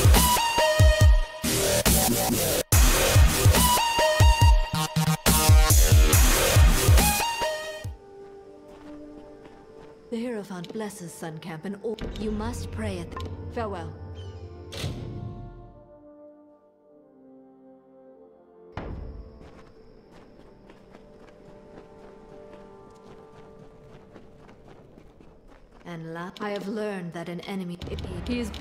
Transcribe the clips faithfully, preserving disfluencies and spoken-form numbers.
The Hierophant blesses Suncamp and all. You must pray at the... Farewell. And la I have learned that an enemy... He is...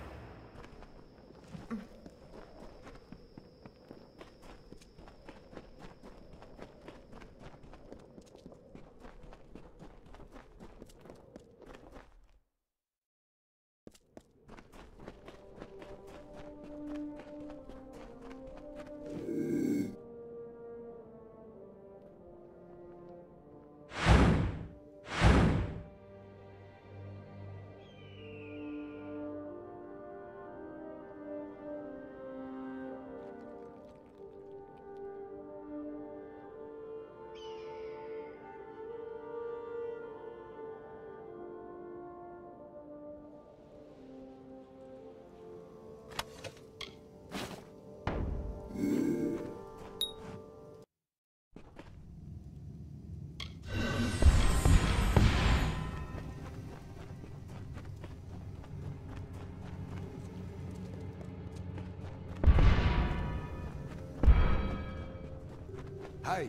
Hey.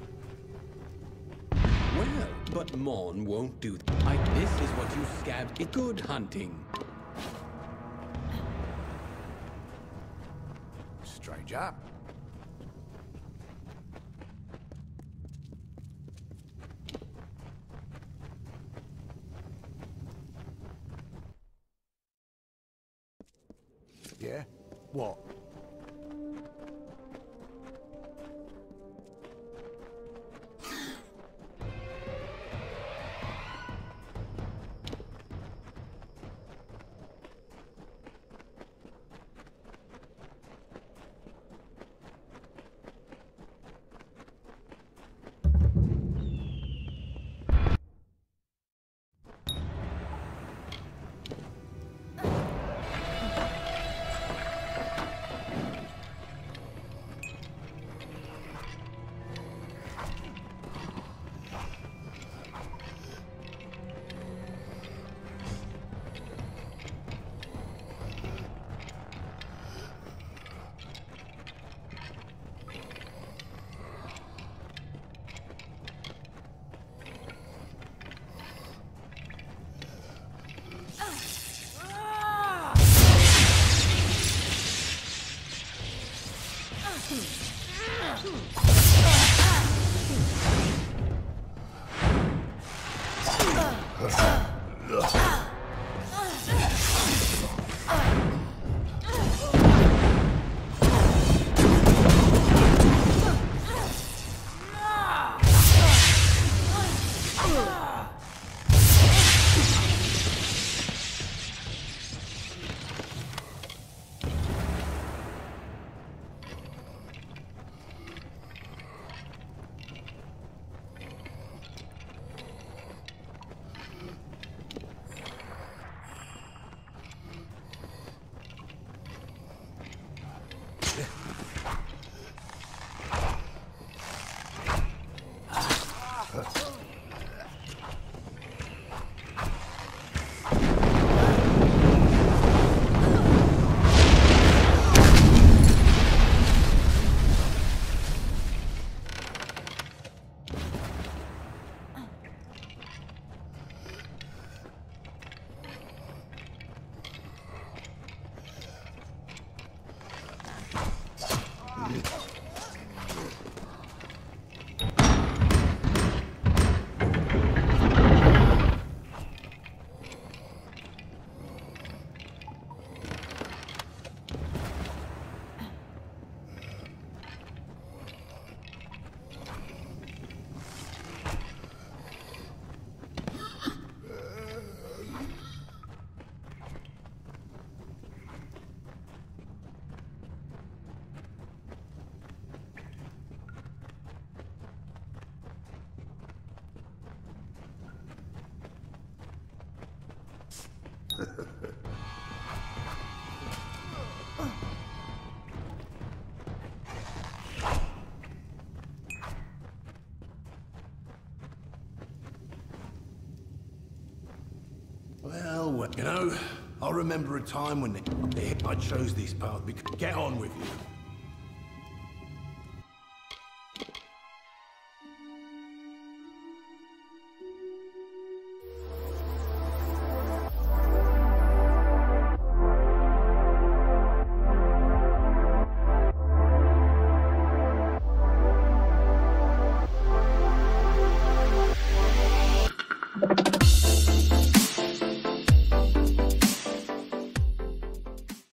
Well, but Mon won't do that. I, this is what you scabbed. It good hunting. Stranger. Yeah? What? Well, well, you know, I remember a time when the, the, I chose this path. Get on with you.